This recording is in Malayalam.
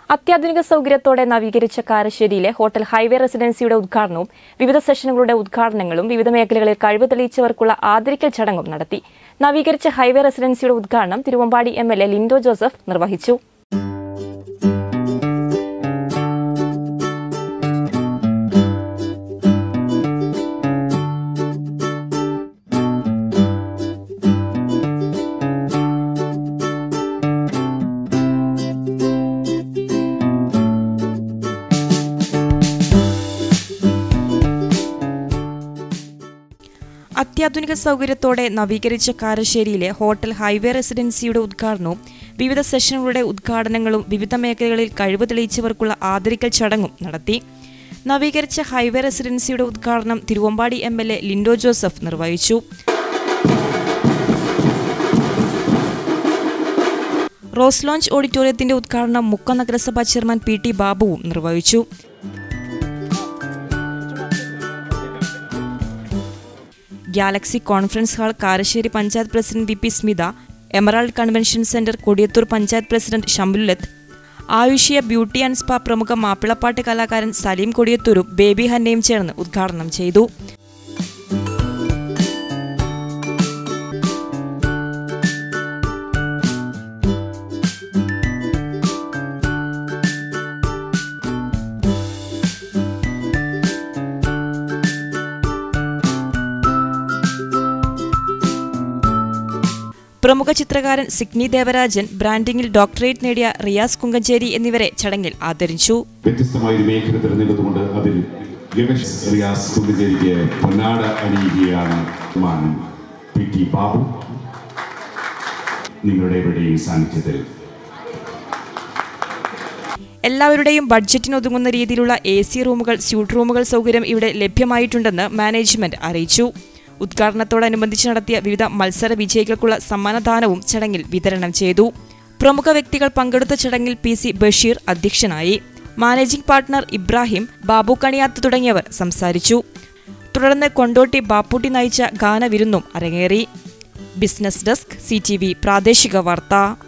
അത്യാധുനിക സൗകര്യത്തോടെ നവീകരിച്ച കാരശ്ശേരിയിലെ ഹോട്ടൽ ഹൈവേ റെസിഡൻസിയുടെ ഉദ്ഘാടനവും വിവിധ സെഷനുകളുടെ ഉദ്ഘാടനങ്ങളും വിവിധ മേഖലകളിൽ കഴിവ് തെളിയിച്ചവർക്കുള്ള ആദരിക്കൽ ചടങ്ങും നടത്തി. നവീകരിച്ച ഹൈവേ റെസിഡൻസിയുടെ ഉദ്ഘാടനം തിരുവമ്പാടി MLA ലിൻഡോ ജോസഫ് നിർവഹിച്ചു. അത്യാധുനിക സൗകര്യത്തോടെ നവീകരിച്ച കാരശ്ശേരിയിലെ ഹോട്ടൽ ഹൈവേ റെസിഡൻസിയുടെ ഉദ്ഘാടനവും വിവിധ സെഷനുകളുടെ ഉദ്ഘാടനങ്ങളും വിവിധ മേഖലകളിൽ കഴിവ് തെളിയിച്ചവർക്കുള്ള ആദരിക്കൽ ചടങ്ങും നടത്തി. നവീകരിച്ച ഹൈവേ റെസിഡൻസിയുടെ ഉദ്ഘാടനം തിരുവമ്പാടി MLA ലിൻഡോ ജോസഫ് നിർവഹിച്ചു. റോസ് ലോഞ്ച് ഓഡിറ്റോറിയത്തിന്റെ ഉദ്ഘാടനം മുക്കം നഗരസഭാ ചെയർമാൻ PT ബാബുവും നിർവഹിച്ചു. Galaxy conference hall Karassery panchayat president VP Smitha, Emerald convention centre Kodiyathur panchayat president Shamlulath, Ayushya beauty and spa പ്രമുഖ മാപ്പിളപ്പാട്ട് കലാകാരൻ സലീം കൊടിയത്തൂരും ബേബി ഹന്നയും ചേർന്ന് ഉദ്ഘാടനം ചെയ്തു. പ്രമുഖ ചിത്രകാരൻ സിഗ്നി ദേവരാജൻ, ബ്രാൻഡിംഗിൽ ഡോക്ടറേറ്റ് നേടിയ റിയാസ് കുങ്കഞ്ചേരി എന്നിവരെ ചടങ്ങിൽ ആദരിച്ചു. വ്യത്യസ്തമായ ഒരു മേഖല തിരഞ്ഞെടുത്തുകൊണ്ട് അതിൽ റിയാസ് കുങ്കഞ്ചേരിക്ക് പൊന്നാട അണിയുകയാണ് PT ബാബു നിങ്ങളുടെ ഇവിടെയും സാന്നിധ്യത്തിൽ. എല്ലാവരുടെയും ബഡ്ജറ്റിനൊതുങ്ങുന്ന രീതിയിലുള്ള AC റൂമുകൾ, സ്യൂട്ട് റൂമുകൾ സൗകര്യം ഇവിടെ ലഭ്യമായിട്ടുണ്ടെന്ന് മാനേജ്മെന്റ് അറിയിച്ചു. ഉദ്ഘാടനത്തോടനുബന്ധിച്ച് നടത്തിയ വിവിധ മത്സര വിജയികൾക്കുള്ള സമ്മാനദാനവും ചടങ്ങിൽ വിതരണം ചെയ്തു. പ്രമുഖ വ്യക്തികൾ പങ്കെടുത്ത ചടങ്ങിൽ PC ബഷീർ അധ്യക്ഷനായി. മാനേജിംഗ് പാർട്ണർ ഇബ്രാഹിം, ബാബു കണിയാത്ത് തുടങ്ങിയവർ സംസാരിച്ചു. തുടർന്ന് കൊണ്ടോട്ടി ബാപ്പൂട്ടി നയിച്ച ഗാനവിരുന്നും അരങ്ങേറി. ബിസിനസ് ഡെസ്ക് CTV പ്രാദേശിക വാർത്ത.